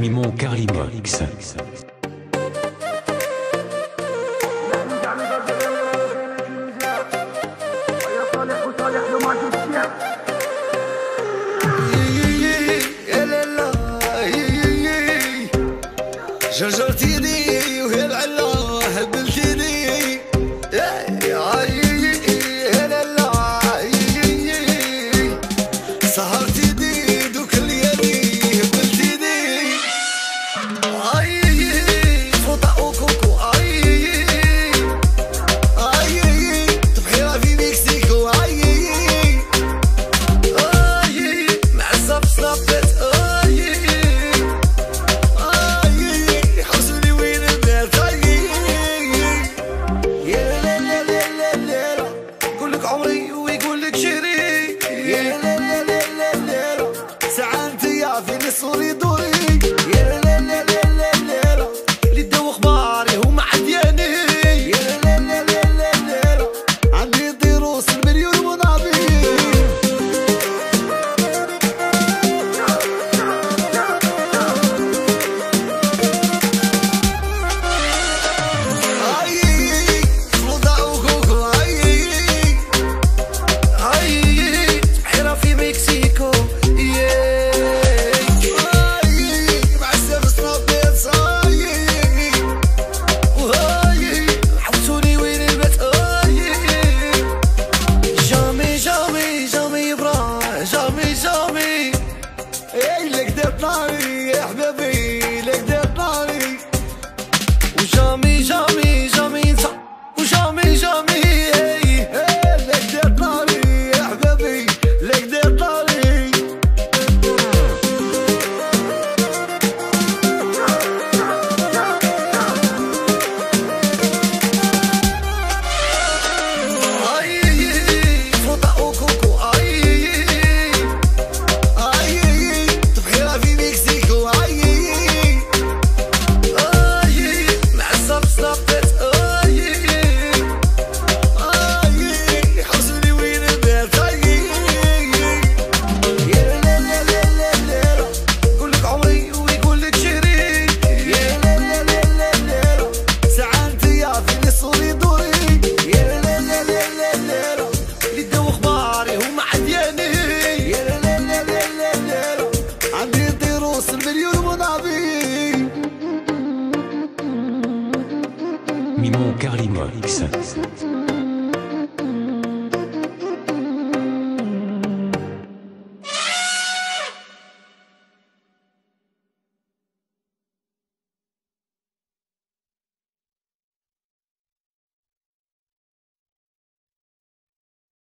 Mimon Carlimox. جرجرتيني وهي العلا هبلتيني سهرتيني دوك الليالي هبلتيني فوطا وكوكو تبحيرة في مكسيكو معزة في سنابات عمري ويقولك شيري يا لا لا لا لا لا ساعة يا في الصوري دوري يا لا لا لا لا لا اللي داو اخباري هما عدياني يا لا لا لا لا لا عندي دروس المليون منابي لك دير ناري يا حبيبي لك دير ناري وجامي جامي جامي انت وجامي جامي لك دير ناري يا حبيبي لك دير ناري فوطا وكوكو Mimon Carlimox.